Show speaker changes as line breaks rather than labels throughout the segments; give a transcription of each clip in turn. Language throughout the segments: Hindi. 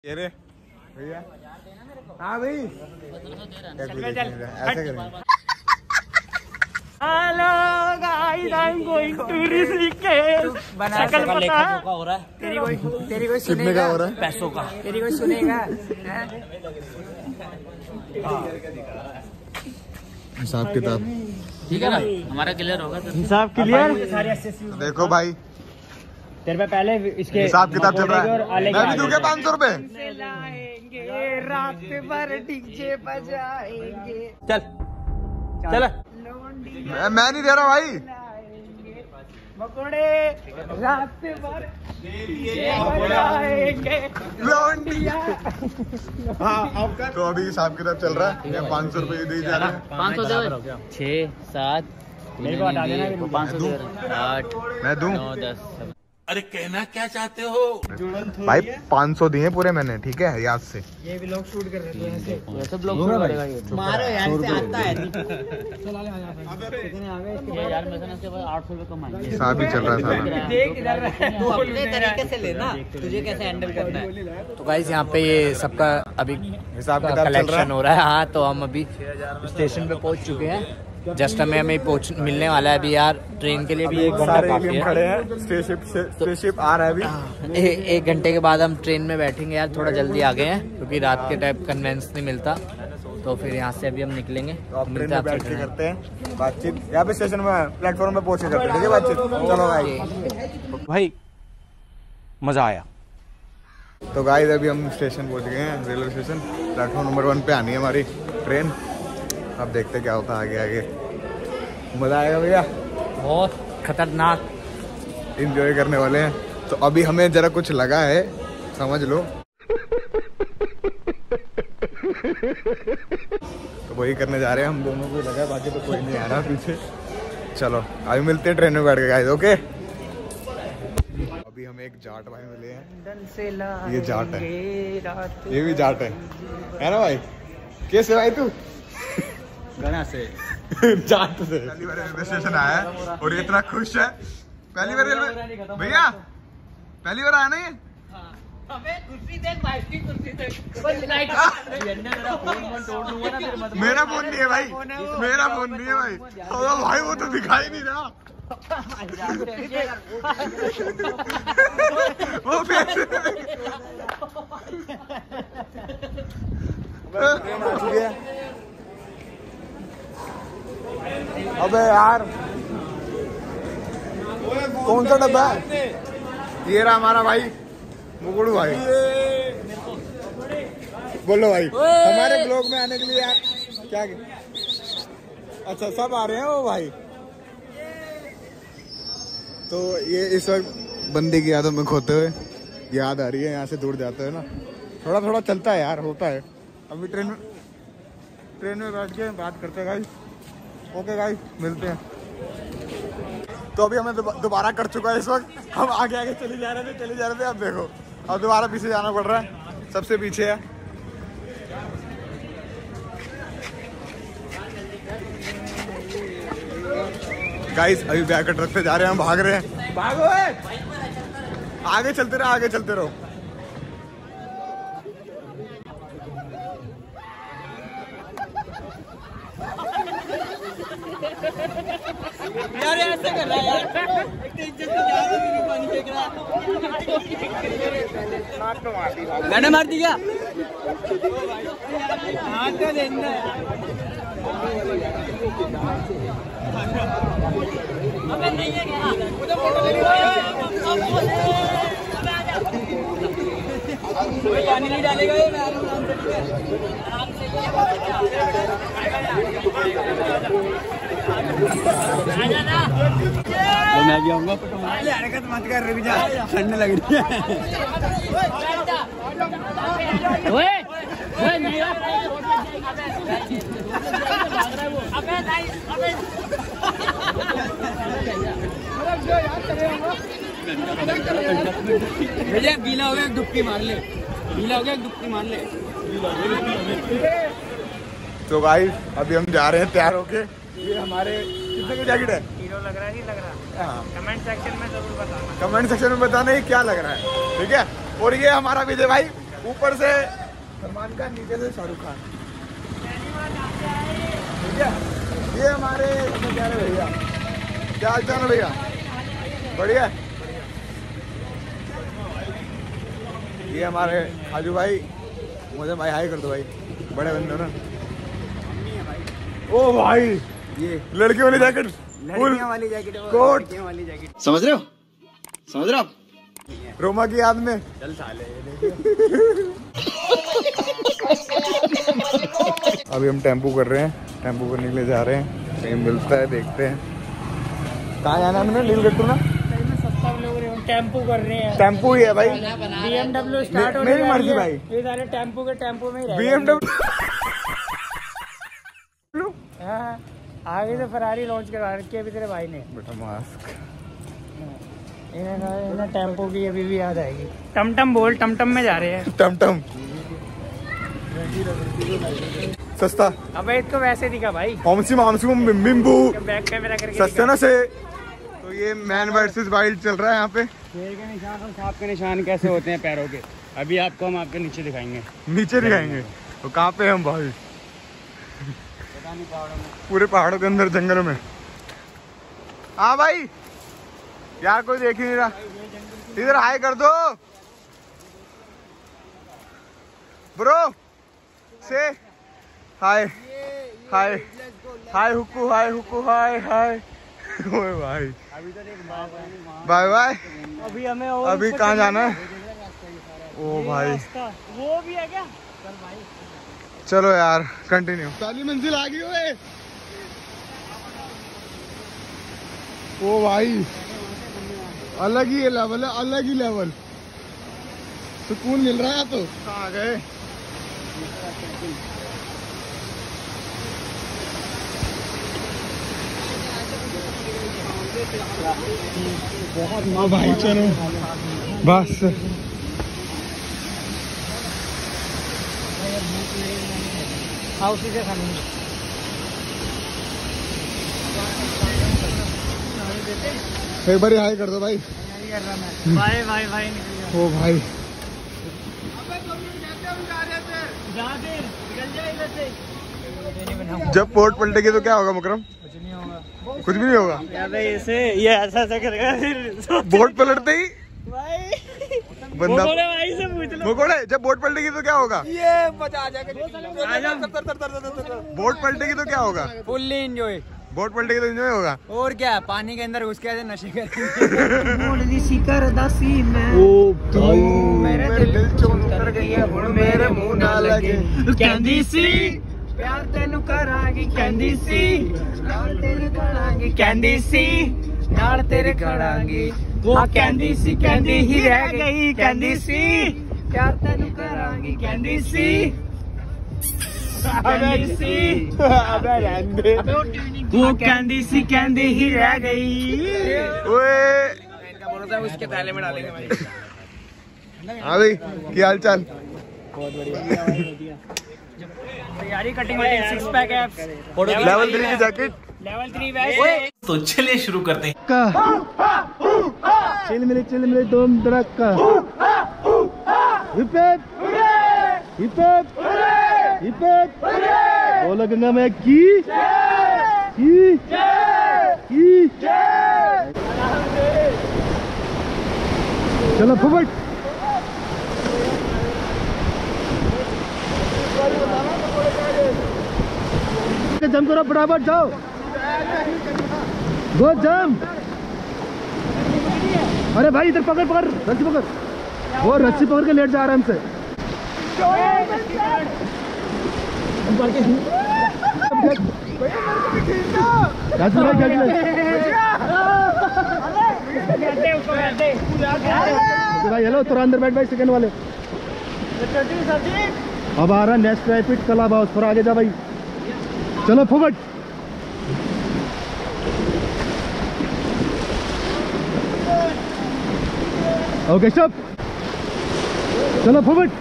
ये रे भैया। हाँ भाई ऐसे करेंगे।
Hello guys, I am going to Rishikesh. शकल पता हो रहा है तेरी कोई सुनेगा हो रहा है पैसों का, तेरी कोई सुनेगा।
हिसाब किताब
ठीक है ना, हमारा क्लियर होगा तो हिसाब क्लियर।
देखो भाई,
तेरे पे पहले इसके
हिसाब किताब चल रहा है। मैं भी दूंगा 500 रुपए।
रात भर डीजे बजाएंगे। चल चल,
मैं नहीं दे रहा भाई।
मकोड़े रात भर डीजे बजाएंगे।
तो अभी हिसाब किताब चल रहा है। ये 500 रुपए दे जा रहा है।
500 दे, 6 7 मेरे को हटा देना। 500 8
मैं दूं
9 10।
अरे कहना क्या चाहते हो
भाई? 500 दिए पूरे मैंने, ठीक है, याद से।
ये भी लोग शूट कर रहे थे ऐसे, ये सब लोग शूट करेगा। ये मारो यार, से आता है। चल कितने आ गए यार? मैं इसके बाद 800 रुपए कमाएंगे।
हिसाब ही चल रहा है सारा।
देख इधर तू अपने तरीके से लेना, तुझे कैसे हैंडल करना है। तो गाइस यहाँ पे ये सबका अभी
हिसाब किताब
कलेक्शन हो रहा है। हाँ, तो हम अभी स्टेशन पे पहुंच चुके हैं। जस्ट हमें मिलने वाला है अभी यार। ट्रेन के लिए भी 1 घंटा काफी है।
खड़े हैं, स्पेसशिप आ रहा है अभी।
1 घंटे के बाद हम ट्रेन में बैठेंगे यार। थोड़ा जल्दी आ गए हैं क्योंकि रात के टाइम कन्वेंस नहीं मिलता, तो फिर यहाँ से अभी हम निकलेंगे।
तो ट्रेन में बैठ के करते हैं बातचीत यहाँ पे स्टेशन में, प्लेटफॉर्म पे पहुंच के करते हैं, ठीक है बातचीत। चलो भाई,
भाई मजा आया।
तो गाइस अभी हम स्टेशन पहुंच गए हैं, रेलवे स्टेशन। प्लेटफॉर्म नंबर 1 पे आनी है हमारी ट्रेन। अब देखते क्या होता है आगे आगे। मजा आएगा भैया,
बहुत खतरनाक
एंजॉय करने वाले हैं। तो अभी हमें जरा कुछ लगा है, समझ लो। तो वही करने जा रहे हैं हम दोनों को लगा है, बाकी तो कोई नहीं आ रहा पीछे। चलो अभी मिलते हैं ट्रेन में बैठ के गाइस, ओके। अभी हमें एक जाट भाई मिले हैं। ये जाट है, ये भी जाट है ना भाई? कैसे भाई तू?
गाना से
जाट से पहली बार रेलवे स्टेशन आया है और ये इतना खुश है। पहली बार रेलवे भैया, पहली बार आया ना ये?
कुर्सी देख भाई, इसकी कुर्सी देख।
मेरा फोन नहीं है भाई, मेरा फोन नहीं है भाई। तो भाई वो तो दिखाई नहीं रहा। वो पैसे अबे यार, कौन सा डब्बा है? ये रहा हमारा भाई मुकुड़ू भाई। बोलो भाई, हमारे ब्लॉग में आने के लिए यार क्या? अच्छा सब आ रहे हैं वो भाई। तो ये इस वक्त बंदे की यादों में खोते हुए याद आ रही है। यहाँ से दूर जाते हैं ना, थोड़ा थोड़ा चलता है यार, होता है। अभी ट्रेन में बैठ के बात करते हैं गाइस। ओके गाइस, मिलते हैं। तो अभी हमें दोबारा कर चुका है। इस वक्त हम आगे आगे चले जा रहे थे। अब देखो, अब दोबारा पीछे जाना पड़ रहा है। सबसे पीछे है गाइस। अभी बैग कट रखते जा रहे हैं, हम भाग रहे हैं। भागो, आगे चलते रहो, आगे चलते रहो।
यार ऐसे कर रहा है यार, एक तो इज्जत की जा रही है, पानी फेंक रहा है। मैंने मार दी क्या? हाथ तो देना अबे नहीं है क्या? मुझे फोटो लेनी है। पानी नहीं डालेगा ये, मैं आराम से मैं भी आऊंगा। हरकत मत कर, रुक जा, ठंड लग रही है। भैया गीला हो गया, डुबकी मार ले। गीला हो गया, डुबकी मार ले।
तो गाइस अभी हम जा रहे हैं तैयार होके। ये हमारे कितने की जैकेट है?
हीरो लग रहा है, नहीं लग रहा?
हाँ,
कमेंट सेक्शन में जरूर बताना।
कमेंट सेक्शन में बताना ये क्या लग रहा है, ठीक है। और ये हमारा विजय भाई ऊपर से सलमान खान, नीचे से शाहरुख खान। ठीक है, ये हमारे प्यारे भैया। क्या हाल चाल है भैया? बढ़िया। ये हमारे आजू भाई, मुझे भाई हाई कर दो भाई, बड़े बंदे ना। ओ भाई, ये लड़कियों वाली जैकेट, लड़कियों वाली जैकेट, कोट वाली जैकेट, समझ रहे हो? समझ रहे हो आप? रोमा की याद में चल साले। अभी हम टेम्पू कर रहे हैं, टेम्पू करने के लिए जा रहे हैं, कहीं मिलता है देखते हैं। कहाँ जाना है हमें? नीलगट्टू ना?
टेम्पू कर रहे हैं।
टेम्पू ही है भाई।
BMW स्टार्ट हो
मेरी मर्जी भाई।
ये सारे टेम्पू के टेम्पू में ही
BMW।
हाँ, आगे से फरारी लॉन्च करवा रखी है अभी तेरे भाई ने।
बेटा मास्क।
इन्हें टेम्पो की अभी भी याद आएगी। टमटम बोल, टमटम में जा रहे हैं।
टमटम सस्ता।
अबे इसको वैसे दिखा भाई,
बिम्बू
बैक कैमरा करके
सस्ते ना से। तो ये मैन वर्सेस वाइल्ड चल रहा है यहाँ पे।
शेर के निशान और सांप के निशान कैसे होते हैं पैरों के, अभी आपको हम आपके नीचे दिखाएंगे।
नीचे दिखाएंगे? तो कहाँ पे हम भाई? पूरे पहाड़ों के अंदर, जंगलों में। हाँ भाई, यार कोई देख ही नहीं रहा। इधर हाय कर दो ब्रो, से हाय हाय हाय हुक्कू, हाय हुक्कू, हाय हाय। ओए भाई, बाय बाय।
अभी हमें
अभी कहाँ जाना है? ओ भाई,
वो भी है क्या? चल भाई,
चलो यार कंटिन्यू। पहली मंजिल आ गई हुए। ओ भाई, अलग ही लेवल है, अलग ही लेवल। सुकून मिल रहा है। तो कहाँ गए? बहुत भाई, चलो बस।
से खाने
एक बार हाय कर दो भाई।
भाई भाई भाई निकल
ओ भाई, जब पोर्ट पलटेगी तो क्या होगा मुकरम?
कुछ नहीं होगा,
कुछ भी नहीं होगा।
ये ऐसा ऐसा करेगा फिर
बोट पलटते ही बंदा
भाई से पूछ लो।
मुकोड़े, जब बोट पलटेगी तो क्या होगा?
ये मजा आ जाएगा।
बोट पलटेगी तो क्या होगा?
Fully enjoy.
बोट पलटेगी तो एंजॉय होगा।
और क्या, पानी के अंदर घुस के ऐसे नशे करेंगे।
मेरे दिल चों उतर गई है, हुण मेरे मुंह ना लगे।
कहंदी सी प्यार तेनू करांगी, कहंदी सी नाल तेरे खड़ांगी, कहंदी सी नाल तेरे खड़ांगी। वो कहंदी सी, कहंदी ही रह गई, कहंदी सी प्यार तेनू करांगी, कहंदी सी, कहंदी सी। अबे रहने दे। वो कहंदी सी, कहंदी ही रह गई।
ओए
उसके थैले में डालेंगे भाई।
हाँ भाई, क्या हाल चाल?
बहुत बढ़िया। तैयारी कटिंग वाली, सिक्स पैक है,
लेवल 3 की जैकेट,
लेवल 3 वैसे।
तो चलिए शुरू करते हैं।
चिल मिले तुम दरक का हिपेप हिपेप हिपेप। बोलो गंगा में की चलो फुफट। जम करो, फटाफट जाओ, गो जम। अरे भाई इधर पकड़ रस्सी पकड़, वो रस्सी पकड़ के लेट जा आराम से। भाई हेलो, थोड़ा अंदर बैठ भाई, सेकंड वाले। अब आ रहा नेक्स्ट रैपिड क्लब हाउस, थोड़ा आगे जा भाई। चलो फुफट। Okay stop. चलो फुफट।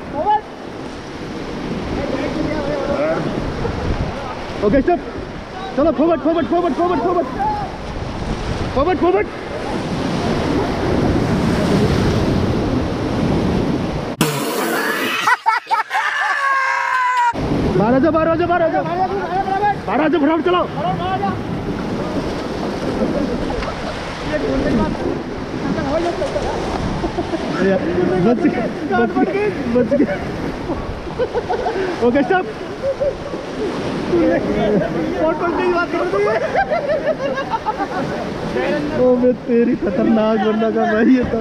Okay stop. चलो फुफट फुफट फुफट फुफट फुफट फुफट फुफट। बाहर आजा फटाफट चलो। बच गया। Okay stop. ओ मैं तेरी खतरनाक बनना का भाई ये तो।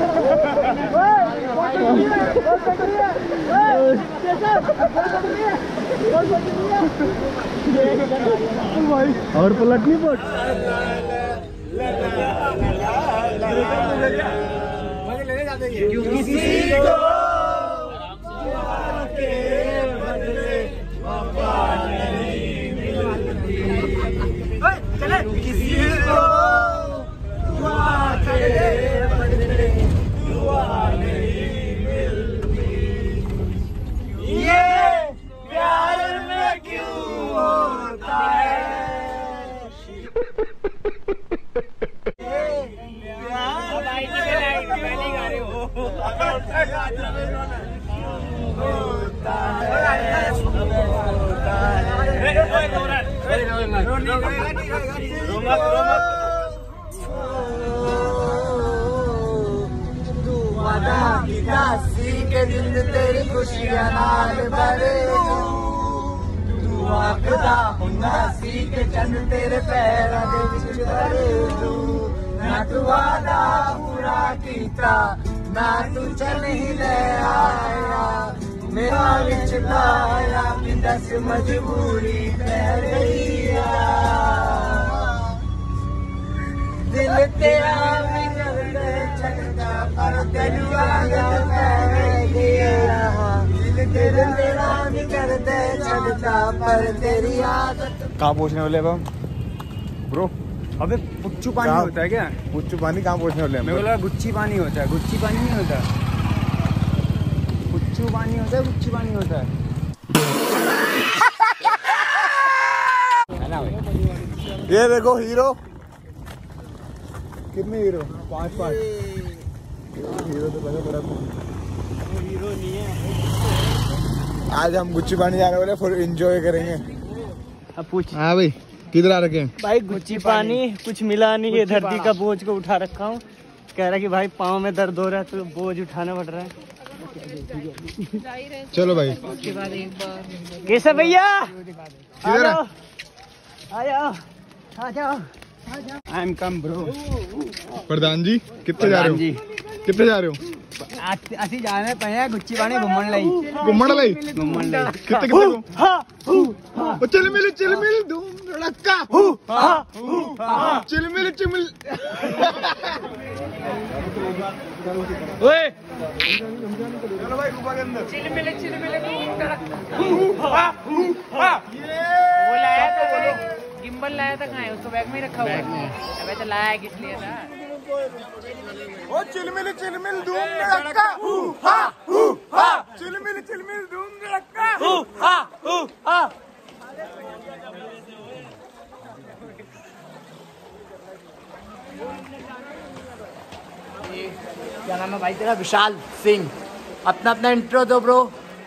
और पलट नहीं पड़।
के दिन तेरी खुशियां नाल भरे तू आखदा हुंदा सी के चंद तेरे पैरां दे विच भरे ना तू वादा पूरा कीता ना तू चल ही ले आया मेरा विच आया कि दस मजबूरी पै गई दिल तेरा भी करदे छड़दा पर तेनू आदत पै गई दिल तेरा भी करदे छड़दा पर तेरी आदत।
कहाँ पहुँचने वाले अब हम ब्रो?
अबे पुच्चू पानी होता है क्या?
पुच्चू पानी कहाँ पहुँचने वाले हैं?
मेरे को लगा गुच्ची पानी होता है। गुच्ची पानी नहीं होता, पुच्चू पानी होता है, गुच्ची पानी होता है ना भाई?
ये देखो हीरो कितने हीरो? 5 हीरो तो लगा बड़ा हीरो नहीं है। आज हम गुच्ची पानी जा रहे वाले फुल एंजॉय करेंगे।
अब पूछ।
हाँ भाई किधर आ रखे हैं?
भाई गुच्ची पानी कुछ मिला नहीं है, धरती का बोझ को उठा रखा हूँ। कह रहा कि भाई पाँव में दर्द हो रहा है तो बोझ उठाना पड़ रहा है।
चलो भाई
कैसे भैया आ
किधर है?
जाओ आ जाओ आई एम कम ब्रो।
प्रधान जी कितने जा रहे हो? कितने जा रहे हो?
ਅਸੀਂ ਜਾਣੇ ਪਏ ਆ ਗੁੱਚੀ ਪਾਣੀ ਘੁੰਮਣ ਲਈ।
घूमने ਲਈ
ਘੁੰਮਣ ਲਈ
कितने को? चिल मिल धूम धड़का चिल मिल
ओए
चलो भाई गुफा के अंदर
चिलमिल घूम धड़का। वो लाया था गिम्बल लाया था, कहाँ है? उसको बैग में ही रखा हुआ है। अबे तो लाया किस लिए था?
ओ चिलमिल धूम धड़का चिलमिल धूम धड़का।
क्या नाम है भाई तेरा? विशाल सिंह। अपना इंट्रो दो ब्रो।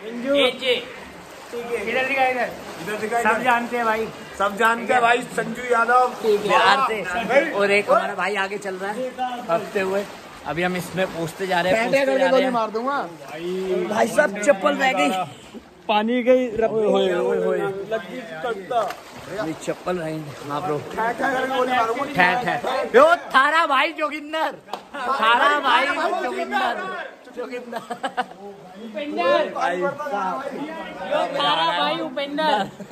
इधर दिखाई सब जानते हैं भाई,
सब जानते हैं भाई संजू यादव
बिहार से। और एक हमारा भाई आगे चल रहा है हफ्ते हुए। अभी हम इसमें पूछते जा रहे हैं
मार दूंगा
भाई साहब चप्पल रह गई,
पानी गई
चप्पल रही। हाँ ब्रो ठहर यो थारा भाई जोगिंदर, थारा भाई जोगिंदर
भाई उपेंद्र।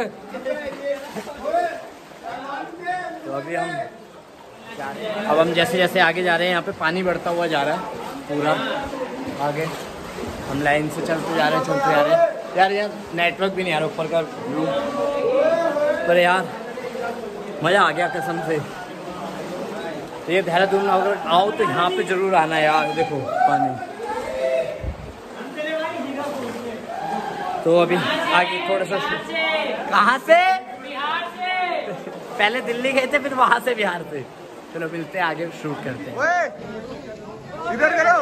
तो अभी हम जैसे जैसे आगे जा रहे हैं, यहाँ पे पानी बढ़ता हुआ जा रहा है पूरा आगे। हम लाइन से चलते जा रहे हैं यार नेटवर्क भी नहीं आ रहा ऊपर का व्यू, पर यार मज़ा आ गया कसम से। तो ये देहरादून अगर आओ तो यहाँ पे जरूर आना यार। देखो पानी। तो अभी आगे थोड़ा सा कहाँ से? बिहार से। पहले दिल्ली गए थे, फिर वहाँ से बिहार से। चलो मिलते हैं आगे, शूट करते हैं।
इधर करो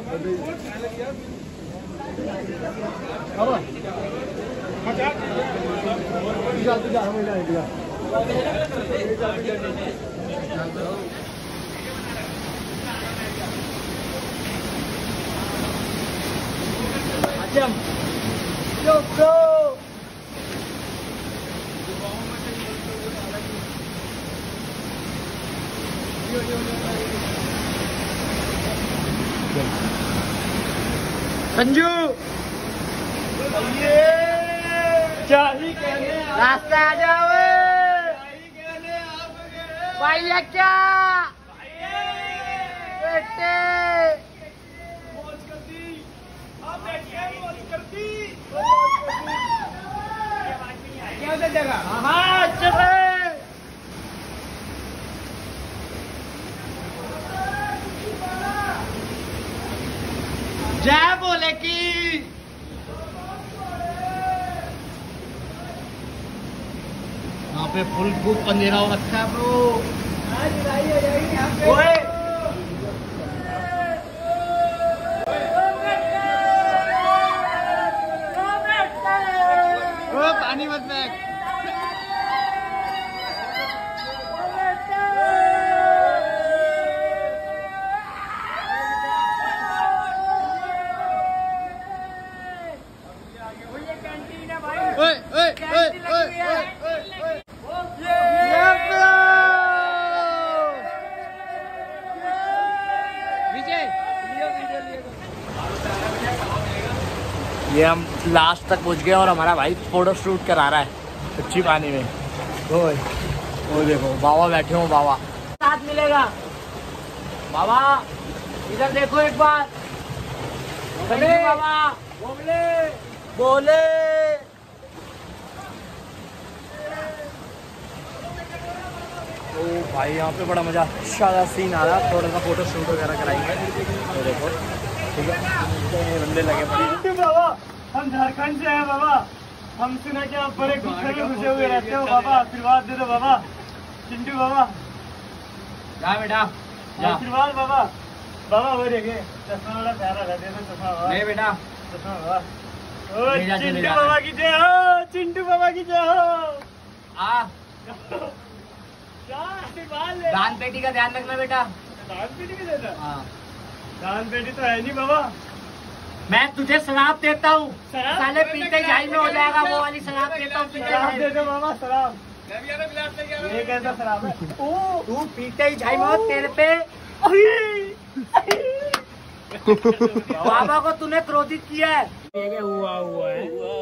संजू क्या ही कहने, रास्ते आ जाओ भाई। क्या बेटे क्या जगह? हाँ चल जय बोले की। यहाँ पे फुल खूब पंजेरा हो रखा है ब्रो। पानी मत फेंक। ये हम लास्ट तक पहुंच गए और हमारा भाई फोटो शूट करा रहा है अच्छी पानी में। वो देखो बाबा बैठे हो, बाबा साथ मिलेगा। बाबा इधर देखो एक बार, बाबा बोले बोले। ओ भाई यहाँ पे बड़ा मजा अच्छा सीन आ रहा है। थोड़ा सा फोटो शूट वगैरह कराएंगे। तो देखो ठीक है, बंदे लगे पड़े। बाबा हम झारखंड से हैं बाबा, हम सुना कि आप बड़े गुस्से में घुसे हुए रहते हो बाबा, आशीर्वाद दे दो बाबा। चिंटू बाबा जा बेटा, आशीर्वाद बाबा। बाबा वो देखिए चश्मा वाला प्यारा है, दे दो चश्मा बाबा। नहीं बेटा चश्मा बाबा। ओ चिंटू बाबा की जय हो, चिंटू बाबा की जय हो। आ दान पेटी का ध्यान रखना बेटा। दान पेटी भी देता? हाँ दान पेटी तो है नहीं बाबा। मैं तुझे शराब देता हूँ, साले पीते जाई में हो जाएगा। वो वाली शराब देता हूँ, दे दो बाबा शराब। ये कैसा शराब है? तू पीते ही जाई में हो, तेरे पे बाबा को तूने क्रोधित किया है। ये हुआ है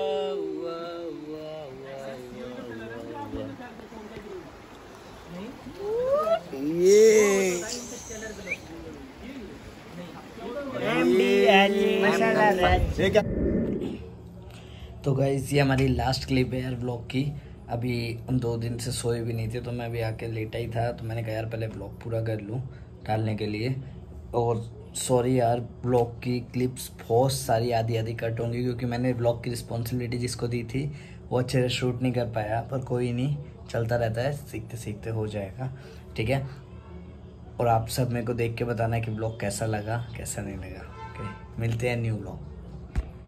तो गाइस ये हमारी लास्ट क्लिप है यार ब्लॉग की। अभी हम 2 दिन से सोए भी नहीं थे, तो मैं अभी आके लेटा ही था, तो मैंने कहा यार पहले ब्लॉग पूरा कर लूँ डालने के लिए। और सॉरी यार ब्लॉग की क्लिप्स बहुत सारी आधी आधी कट होंगी, क्योंकि मैंने ब्लॉग की रिस्पॉन्सिबिलिटी जिसको दी थी वो अच्छे से शूट नहीं कर पाया। पर कोई नहीं, चलता रहता है, सीखते सीखते हो जाएगा ठीक है। और आप सब मेरे को देख के बताना है कि ब्लॉग कैसा लगा कैसा नहीं लगा। ओके मिलते हैं न्यू ब्लॉग।